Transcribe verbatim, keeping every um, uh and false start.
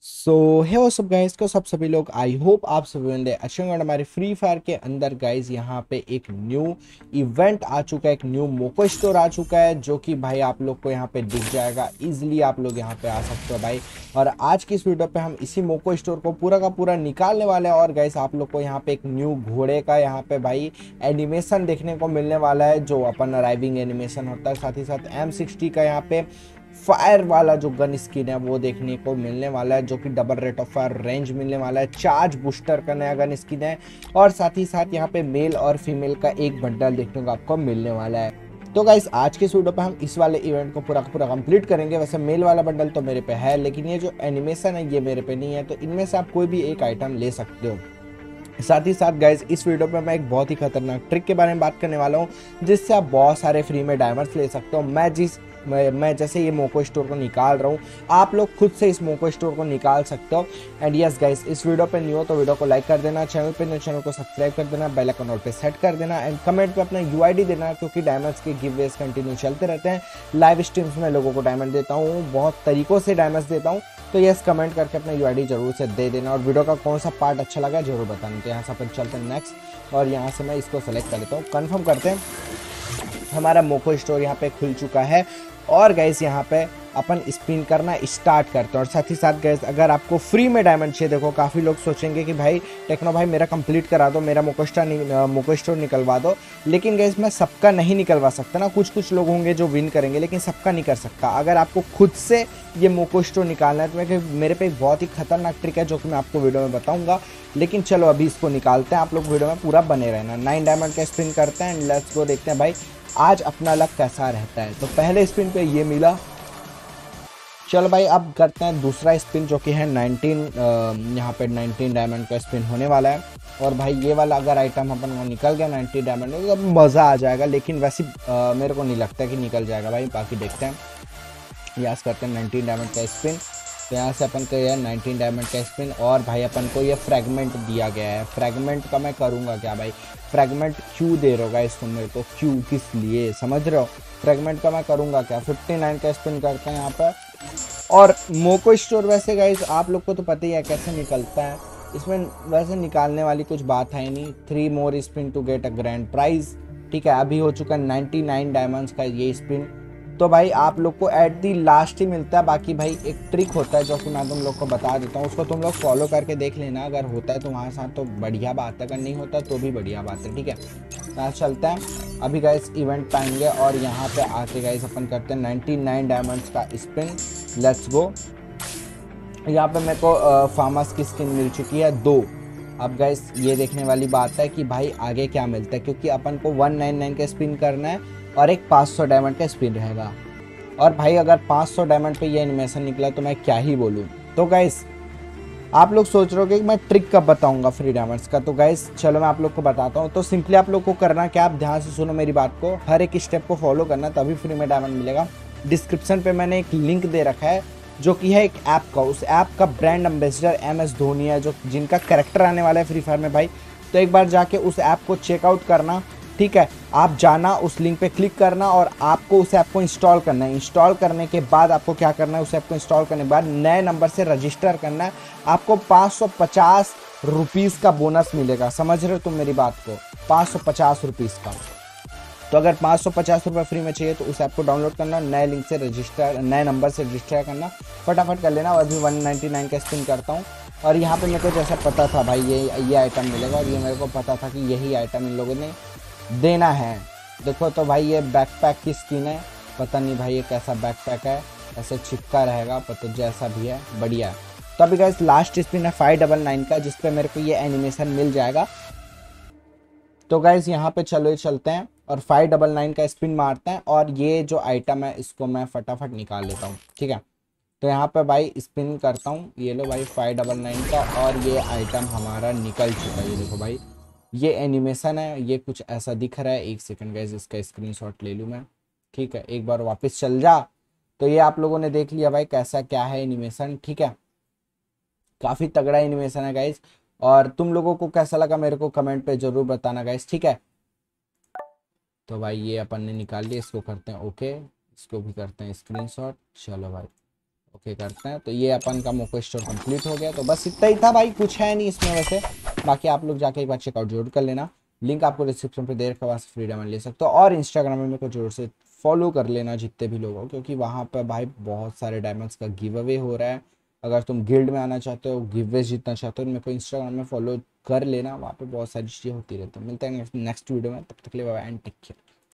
सो हे वो सब गाइस को सब सभी लोग आई होप आप सभी बंदे अच्छे होंगे। हमारे फ्री फायर के अंदर गाइस यहाँ पे एक न्यू इवेंट आ चुका है, एक न्यू मोको स्टोर आ चुका है जो कि भाई आप लोग को यहाँ पे दिख जाएगा। इजीली आप लोग यहाँ पे आ सकते हो भाई। और आज की इस वीडियो पे हम इसी मोको स्टोर को पूरा का पूरा निकालने वाले हैं। और गाइस आप लोग को यहाँ पे एक न्यू घोड़े का यहाँ पे भाई एनिमेशन देखने को मिलने वाला है, जो अपन अराइविंग एनिमेशन होता है। साथ ही साथ एम सिक्सटी का यहाँ पे फायर वाला जो गन स्किन है वो देखने को मिलने वाला है, जो कि double rate of fire range मिलने वाला है। चार्ज बूस्टर का नया गन स्किन है और साथ ही साथ यहाँ पे मेल और फीमेल का एक बंडल देखने को आपको मिलने वाला है। तो गाइस आज के इस वीडियो पे हम इस वाले इवेंट को पूरा पूरा कंप्लीट करेंगे। वैसे मेल वाला बंडल तो मेरे पे है, लेकिन ये जो एनिमेशन है ये मेरे पे नहीं है, तो इनमें से आप कोई भी एक आइटम ले सकते हो। साथ ही साथ गाइज इस वीडियो पे मैं एक बहुत ही खतरनाक ट्रिक के बारे में बात करने वाला हूँ, जिससे आप बहुत सारे फ्री में डायमंड्स ले सकते हो। मैं जिस मैं, मैं जैसे ये मोको स्टोर को निकाल रहा हूँ, आप लोग खुद से इस मोको स्टोर को निकाल सकते हो। एंड यस गाइस, इस वीडियो पे न्यू हो तो वीडियो को लाइक कर देना, चैनल पे न्यू चैनल को सब्सक्राइब कर देना, बेल आइकन ऑल पे सेट कर देना एंड कमेंट पे अपना यूआईडी देना, क्योंकि डायमंड्स के गिववेज कंटिन्यू चलते रहते हैं। लाइव स्ट्रीम्स में लोगों को डायमंड देता हूँ, बहुत तरीकों से डायमंड्स देता हूँ। तो यस, कमेंट करके अपना यूआईडी जरूर से दे देना और वीडियो का कौन सा पार्ट अच्छा लगा जरूर बताना। तो यहाँ से अपन चलते हैं नेक्स्ट, और यहाँ से मैं इसको सेलेक्ट कर लेता हूँ। कन्फर्म करते हैं, हमारा मोको स्टोर यहाँ पे खुल चुका है। और गाइस यहाँ पे अपन स्पिन करना स्टार्ट करते हैं। और साथ ही साथ गाइस, अगर आपको फ्री में डायमंड चाहिए, देखो काफ़ी लोग सोचेंगे कि भाई टेक्नो भाई मेरा कंप्लीट करा दो, मेरा मोको स्टोर मोको स्टोर निकलवा दो। लेकिन गाइस मैं सबका नहीं निकलवा सकता ना, कुछ कुछ लोग होंगे जो विन करेंगे, लेकिन सबका नहीं कर सकता। अगर आपको खुद से ये मोको स्टोर निकालना है तो मैं मेरे पे एक बहुत ही खतरनाक ट्रिक है जो कि मैं आपको वीडियो में बताऊंगा। लेकिन चलो अभी इसको निकालते हैं, आप लोग वीडियो में पूरा बने रहना। नाइन डायमंड का स्पिन करते हैं एंड लेट्स गो, देखते हैं भाई आज अपना लक कैसा रहता है। तो पहले स्पिन पे ये मिला, चलो भाई अब करते हैं दूसरा स्पिन जो कि है नाइनटीन। यहाँ पे नाइनटीन डायमंड का स्पिन होने वाला है। और भाई ये वाला अगर आइटम अपन को निकल गया नाइनटीन डायमंड में तो मज़ा आ जाएगा, लेकिन वैसे आ, मेरे को नहीं लगता कि निकल जाएगा भाई। बाकी देखते हैं, यस करते हैं नाइनटीन डायमंड का स्पिन। तो यहाँ से अपन को यह नाइनटीन डायमंड का स्पिन, और भाई अपन को ये फ्रैगमेंट दिया गया है। फ्रैगमेंट का मैं करूँगा क्या भाई? फ्रैगमेंट क्यों दे रहे हो गाइस तुम मेरे को? क्यों, किस लिए, समझ रहे हो? फ्रैगमेंट का मैं करूँगा क्या? फिफ्टी नाइन का स्पिन करते हैं यहाँ पर। और मोको स्टोर वैसे गाइस आप लोग को तो पता ही है कैसे निकलता है। इसमें वैसे निकालने वाली कुछ बात है नहीं। Three more spin to get a grand prize, ठीक है। अभी हो चुका है नाइन्टी नाइन डायमंड्स का ये स्पिन। तो भाई आप लोग को एट दी लास्ट ही मिलता है। बाकी भाई एक ट्रिक होता है जो कि मैं तुम लोग को बता देता हूँ, उसको तुम लोग फॉलो करके देख लेना। अगर होता है तो वहाँ साथ तो बढ़िया बात है, अगर नहीं होता तो भी बढ़िया बात है, ठीक है। यहाँ चलते हैं अभी गाइस इवेंट पाएंगे, और यहाँ पे आके गाइस अपन करते हैं नाइन्टी नाइन डायमंड्स का स्पिन। Let's go. यहाँ पे मेरे को फार्मस की स्किन मिल चुकी है दो। अब गाइस ये देखने वाली बात है कि भाई आगे क्या मिलता है, क्योंकि अपन को वन नाइन नाइन का स्पिन करना है और एक पाँच सौ डायमंड का स्पिन रहेगा। और भाई अगर पाँच सौ डायमंड पे ये एनिमेशन निकला तो मैं क्या ही बोलूँ। तो गाइस आप लोग सोच रहे हो कि मैं ट्रिक कब बताऊंगा फ्री डायमंड्स का, तो गाइस चलो मैं आप लोग को बताता हूँ। तो सिंपली आप लोग को करना क्या, आप ध्यान से सुनो मेरी बात को, हर एक स्टेप को फॉलो करना, तभी फ्री में डायमंड मिलेगा। डिस्क्रिप्शन पे मैंने एक लिंक दे रखा है जो कि है एक ऐप का। उस ऐप का brand ambassador M S Dhoni है, जो जिनका कैरेक्टर आने वाला है फ्री फायर में भाई। तो एक बार जाके उस ऐप को चेकआउट करना, ठीक है। आप जाना, उस लिंक पे क्लिक करना और आपको उस ऐप को इंस्टॉल करना है। इंस्टॉल करने के बाद आपको क्या करना है, उस ऐप को इंस्टॉल करने के बाद नए नंबर से रजिस्टर करना है। आपको पाँच सौ पचास रुपीज़ का बोनस मिलेगा, समझ रहे हो तुम मेरी बात को? पाँच सौ पचास रुपीज़ का। तो अगर पाँच सौ पचास रुपये फ्री में चाहिए तो उस ऐप को डाउनलोड करना, नए लिंक से रजिस्टर, नए नंबर से रजिस्टर करना, फटाफट कर लेना। और अभी वन नाइन्टी नाइन का स्पिन करता हूँ। और यहाँ पे मेरे को जैसा पता था भाई ये ये आइटम मिलेगा, और ये मेरे को पता था कि यही आइटम इन लोगों ने देना है। देखो तो भाई ये बैकपैक की स्किन है, पता नहीं भाई ये कैसा बैकपैक है, ऐसे चिपका रहेगा, पता जैसा भी है बढ़िया है। तो अभी गाइस लास्ट स्पिन है फाइव डबल नाइन का, जिसपे मेरे को ये एनिमेशन मिल जाएगा। तो गाइस यहाँ पे चलो चलते हैं और फाइव डबल नाइन का स्पिन मारते हैं, और ये जो आइटम है इसको मैं फटाफट निकाल लेता हूँ, ठीक है। तो यहाँ पे भाई स्पिन करता हूँ, ये लो भाई फाइव डबल नाइन का, और ये आइटम हमारा निकल चुका है। ये देखो भाई ये एनिमेशन है, ये कुछ ऐसा दिख रहा है। एक सेकंड गाइस इसका स्क्रीनशॉट ले लूँ मैं, ठीक है। एक बार वापस चल जा। तो ये आप लोगों ने देख लिया भाई कैसा क्या है एनिमेशन, ठीक है। काफ़ी तगड़ा एनिमेशन है गाइस। और तुम लोगों को कैसा लगा मेरे को कमेंट पे जरूर बताना गाइस, ठीक है। तो भाई ये अपन ने निकाल लिया, इसको करते हैं ओके, इसको भी करते हैं स्क्रीनशॉट। चलो भाई ओके करते हैं। तो ये अपन का मोको स्टोर कंप्लीट हो गया। तो बस इतना ही था भाई, कुछ है नहीं इसमें वैसे। बाकी आप लोग जाके एक बार चेकआउट जरूर कर लेना, लिंक आपको डिस्क्रिप्शन पे दे रखा, वहाँ से फ्री डायमंड ले सकते हो। और इंस्टाग्राम में मेरे को जरूर से फॉलो कर लेना जितने भी लोग हो, क्योंकि वहाँ पर भाई बहुत सारे डायमंड्स का गिव अवे हो रहा है। अगर तुम गिल्ड में आना चाहते हो, गिव अवे जीतना चाहते हो, तो मेरे को इंस्टाग्राम में फॉलो कर लेना, वहाँ पे बहुत सारी चीज़ें होती रहती हैं। मिलते हैं नेक्स्ट वीडियो में, तब तक के लिए बाय एंड टेक केयर।